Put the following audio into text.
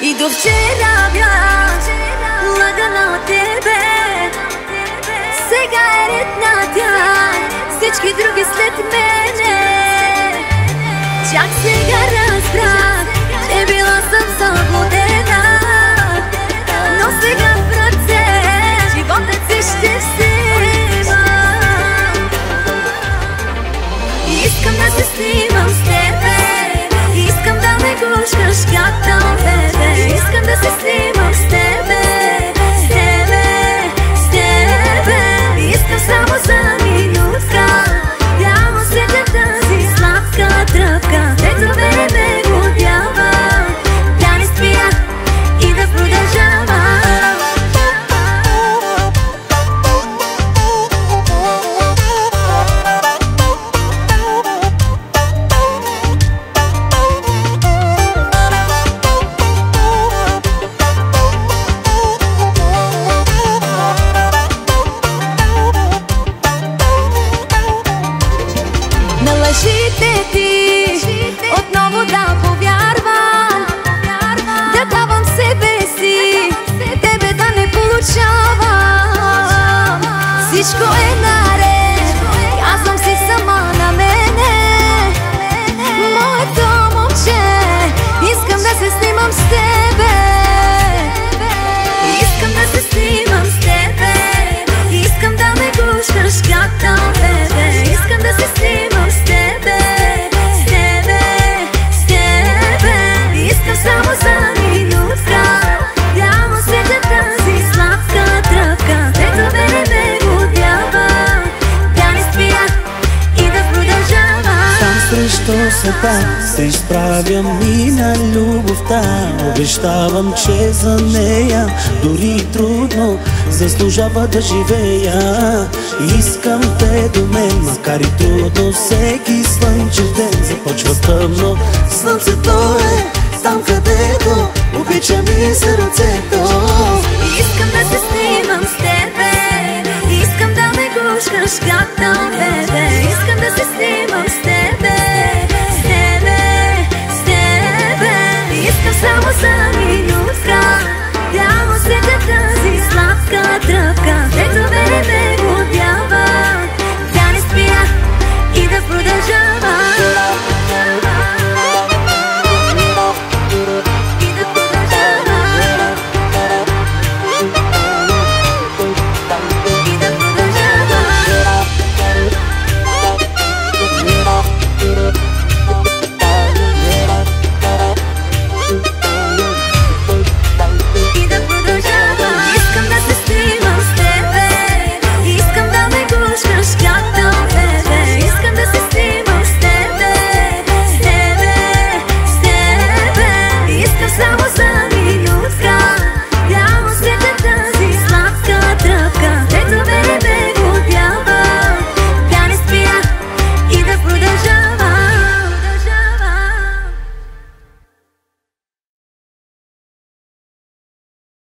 И до вчера бях лъгана от тебе, сега е ред на тях, всички други след мене. Чак сега разбрах, че била съм заблудена, но сега в ръце животът си ще взема. Искам да се снимам с тебе, искам да ме гушкаш както бебе. Искам да се снимам с тебе, с тебе, с тебе. Искам само за минутка да усетя тази сладка тръпка. Ето ме годява, да не спя и да продължавам. На лъжите ти отново да повярвам, да давам себе си, тебе да не получавам. Всичко е наред, казвам си сама на мене, моето момче, искам да се снимам с тебе. Искам да се снимам с тебе, искам да ме гушкаш както бебе. Искам да се снимам с тебе, с тебе, с тебе. Искам само за минутка да усетя тази сладка тръпка. Ето ме годява, да не спя и да продължавам. Сам срещу света се изправям и на любовта. Обещавам, че за нея дори трудно заслужава да живея. Искам те до мен, макар и трудно. Всеки слънчев ден започва тъмно. Слънцето е там, където обичам и сърцето. Искам да се снимам с тебе, искам да ме гушкаш както бебе. Искам да се снимам с тебе, с тебе, с тебе. Искам само за минутка да усетя тази сладка тръпка.